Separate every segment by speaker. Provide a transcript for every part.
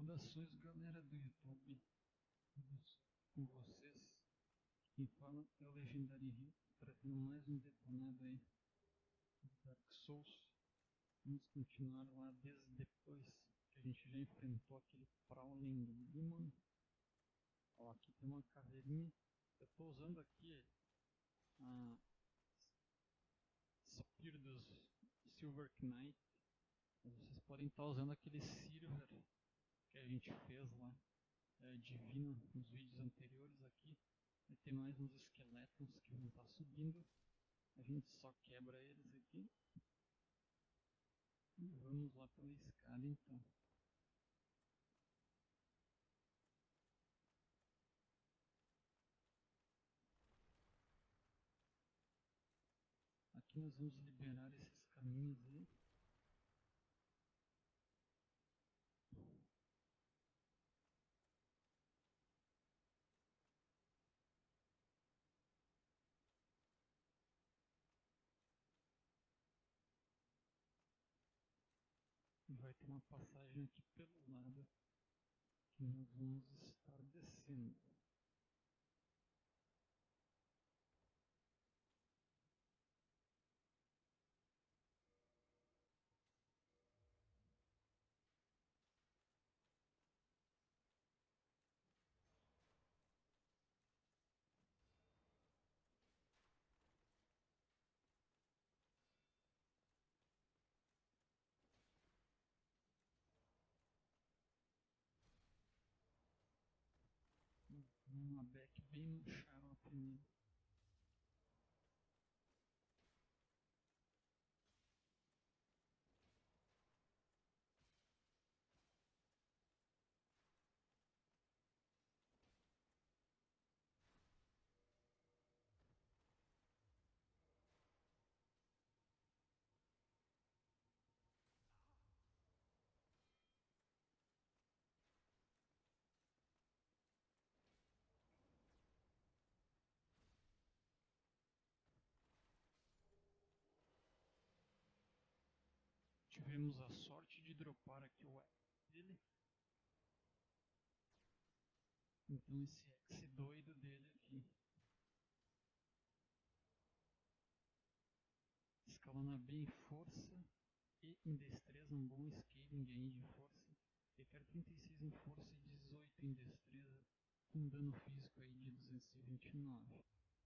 Speaker 1: Saudações, galera do YouTube, com vocês. Quem fala é o Legendary Rio, trazendo mais um detonado aí do Dark Souls. Vamos continuar lá desde depois que a gente já enfrentou aquele Prowling do Demon. Ó, aqui tem uma caveirinha. Eu estou usando aqui a Spear dos Silver Knight. Vocês podem estar usando aquele Silver que a gente fez lá. Divino nos vídeos anteriores aqui. Vai ter mais uns esqueletos que vão estar subindo. A gente só quebra eles aqui. E vamos lá pela escada então. Aqui nós vamos liberar esses caminhos aí. E vai ter uma passagem aqui pelo lado que nós vamos estar descendo. Uma back bem no xarope mesmo. Tivemos a sorte de dropar aqui o X dele. Então esse X doido dele aqui. Escalona bem força e em destreza, um bom scaling aí de força. Eu quero 36 em força e 18 em destreza, com dano físico aí de 229.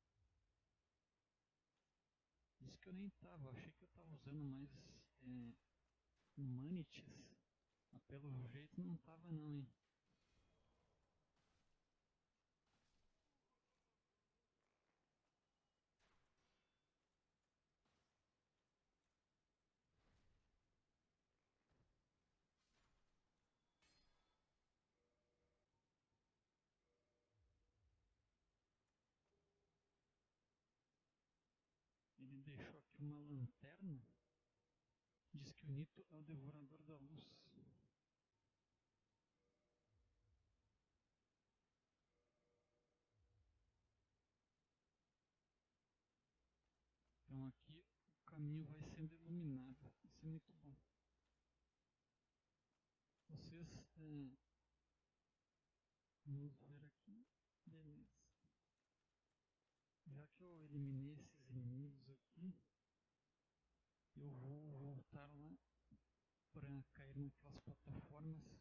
Speaker 1: Isso que eu nem tava, achei que eu tava usando mais Humanities, mas pelo jeito não tava não, hein. Ele deixou aqui uma lanterna. Diz que o Nito é o devorador da luz. Então aqui o caminho vai sendo iluminado. Isso é muito bom. Vocês... vamos ver aqui. Beleza. Já que eu eliminei esses inimigos aqui, eu vou voltar lá para cair naquelas plataformas.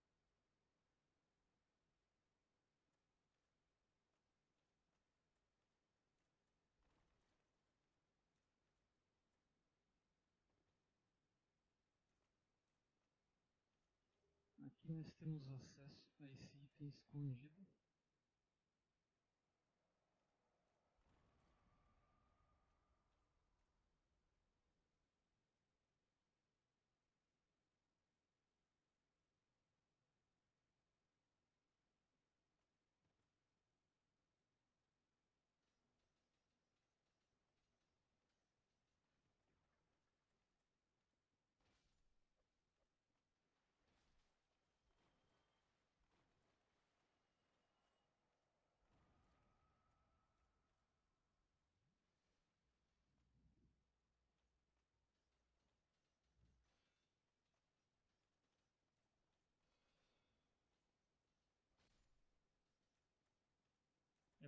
Speaker 1: Aqui nós temos acesso a esse item escondido.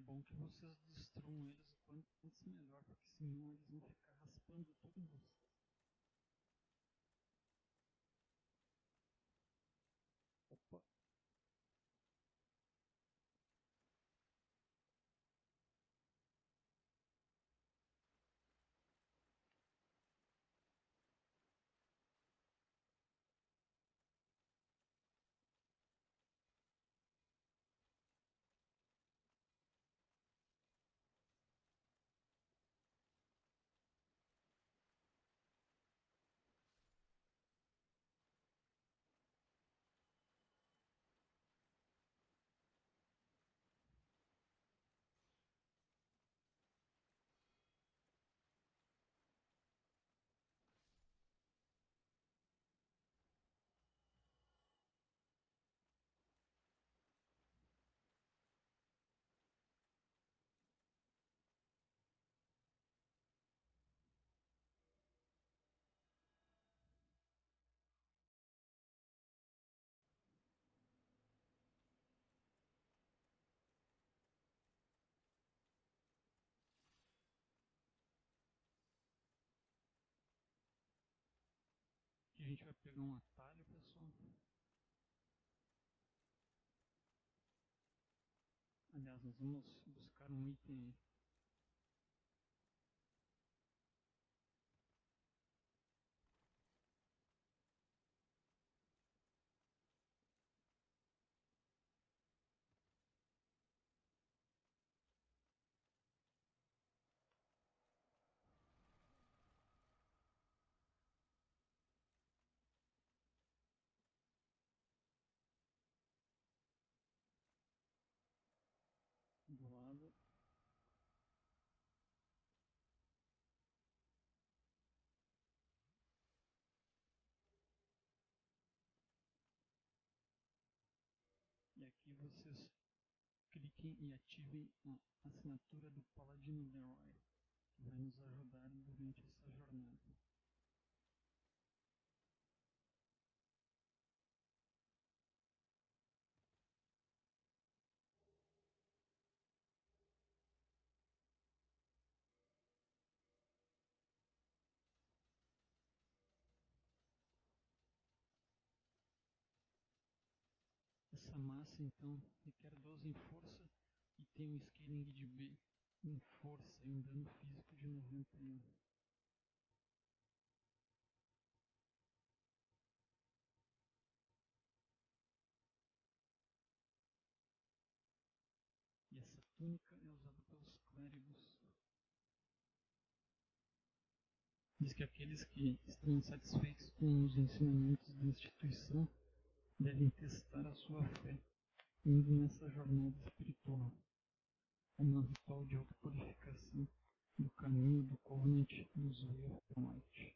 Speaker 1: bom que vocês destruam eles o quanto antes melhor, porque senão eles vão ficar raspando tudo em vocês. Opa! Aqui a gente vai pegar um atalho, pessoal. Aliás, nós vamos buscar um item. Do lado. E aqui vocês cliquem e ativem a assinatura do Paladino Leroy, que vai nos ajudar durante essa jornada. Essa massa então requer 12 em força e tem um scaling de B em força e um dano físico de 91. E essa túnica é usada pelos clérigos. Diz que aqueles que estão insatisfeitos com os ensinamentos da instituição devem testar a sua fé, indo nessa jornada espiritual, como um ritual de autopurificação do caminho do Covenant dos Way of the Light.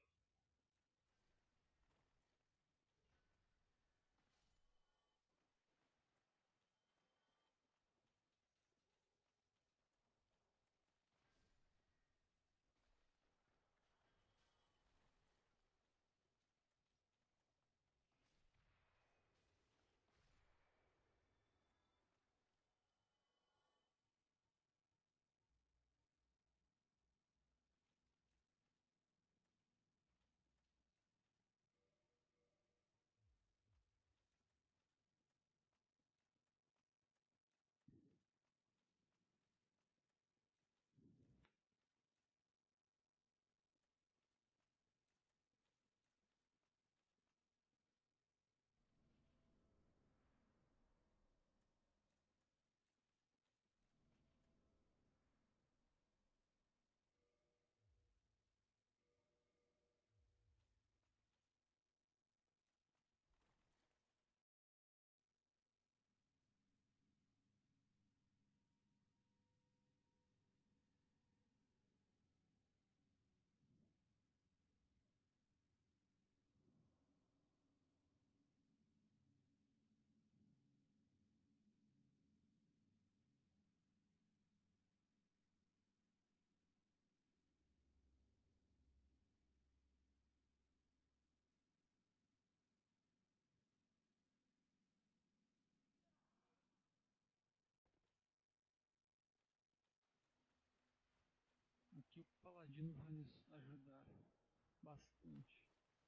Speaker 1: aqui o paladino vai nos ajudar bastante.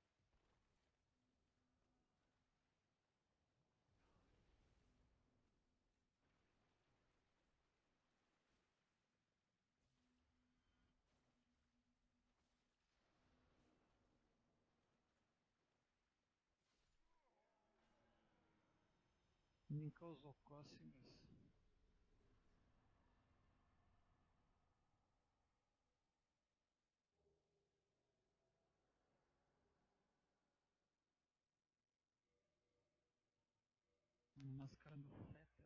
Speaker 1: Nem causou cócegas. A máscara do Fetter.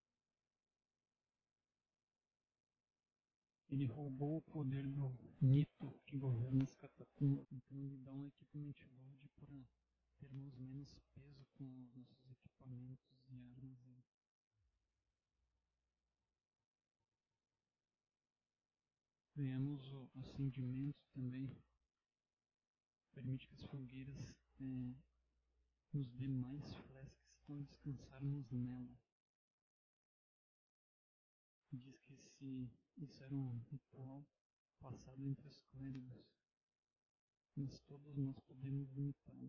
Speaker 1: Ele roubou o poder do Nito que governa as catacumbas. Então ele dá um equipment load para termos menos peso com os nossos equipamentos e armas. Ganhamos o acendimento também. Permite que as fogueiras nos dê mais flasks quando descansarmos nela. Diz que isso era um ritual passado entre os clérigos, mas todos nós podemos imitá-lo.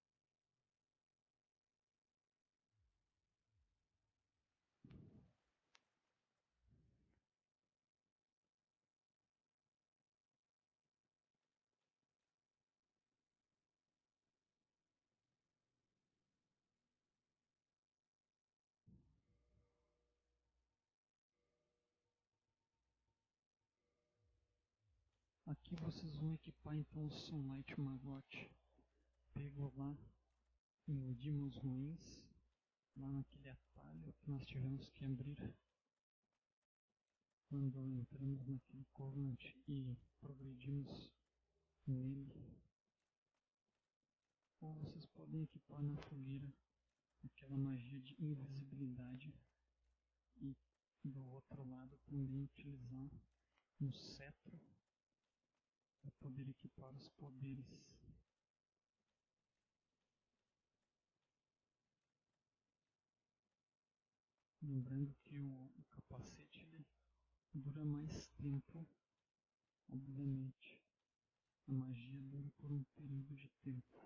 Speaker 1: Aqui vocês vão equipar então o Sunlight Maggot. Pego lá em Demons Ruins, lá naquele atalho que nós tivemos que abrir quando entramos naquele Covenant e progredimos nele. Ou vocês podem equipar na fogueira aquela magia de invisibilidade e do outro lado também utilizar um cetro para poder equipar os poderes. Lembrando que o capacete ele dura mais tempo, obviamente. A magia dura por um período de tempo.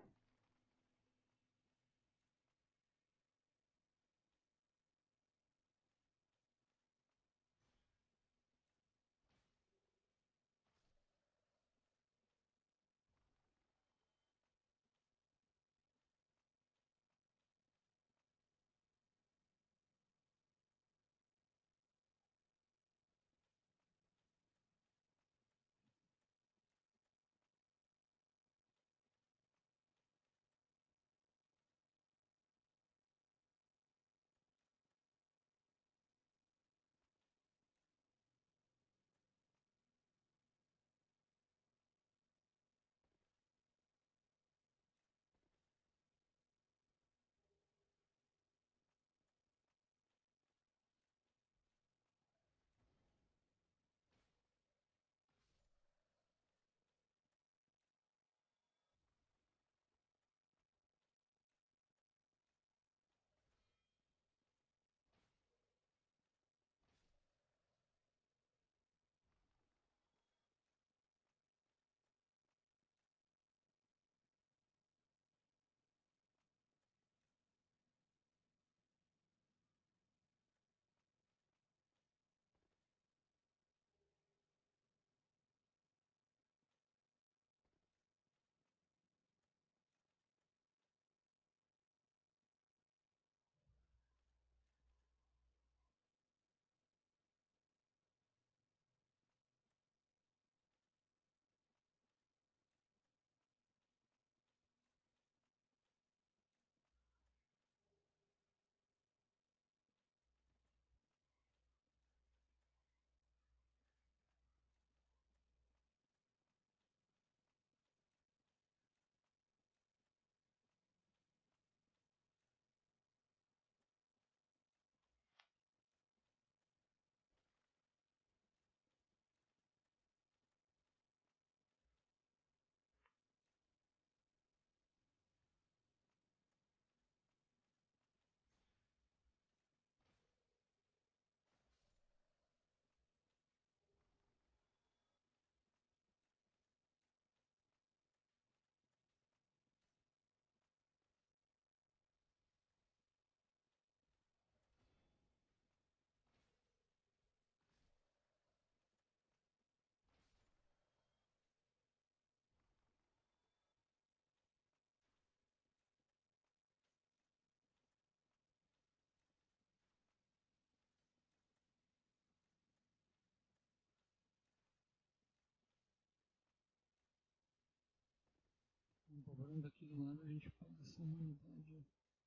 Speaker 1: Cobrando aqui do lado a gente pega essa humanidade.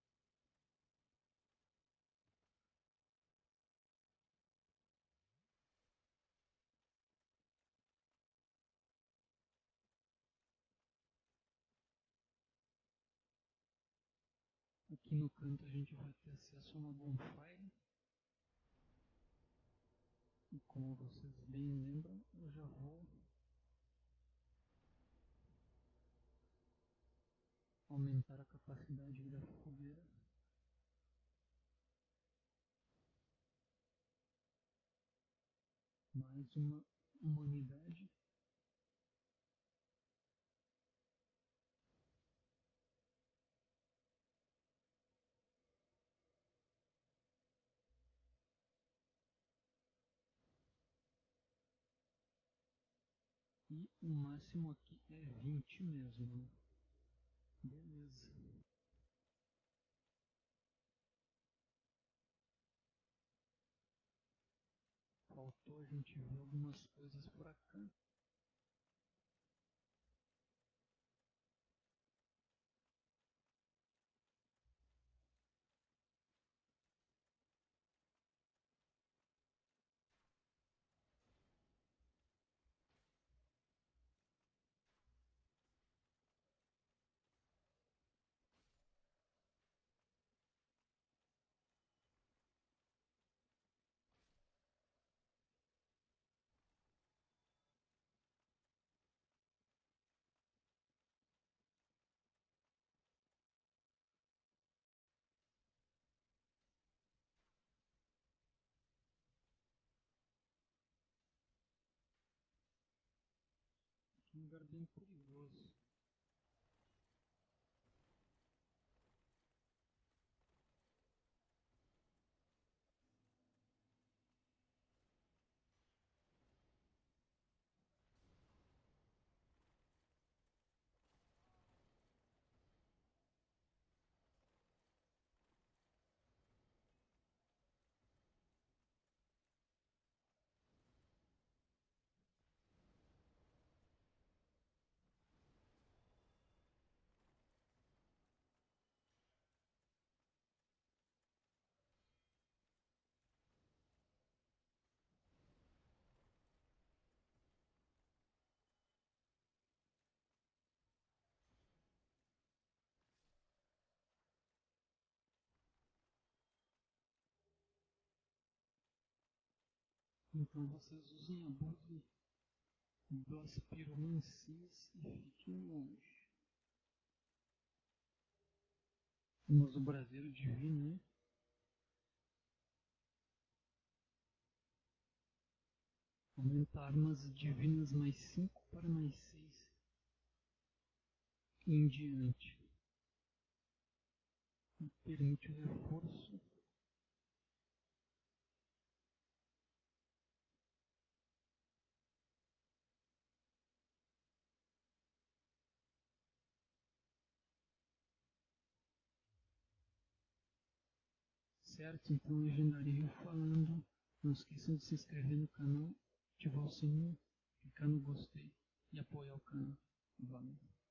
Speaker 1: Aqui no canto a gente vai ter acesso a uma bonfire. E como vocês bem lembram, eu já vou aumentar a capacidade da fogueira. Mais uma humanidade. E o máximo aqui é 20 mesmo, né? Beleza. Faltou a gente ver algumas coisas por cá. Um lugar bem perigoso. Então vocês usem a base das piromancias e fiquem longe. Temos o braseiro divino, né? Aumenta armas divinas mais 5 para mais 6 em diante. Permite o reforço. Certo, então legendaria falando. Não esqueçam de se inscrever no canal, ativar o sininho, clicar no gostei e apoiar o canal. Valeu!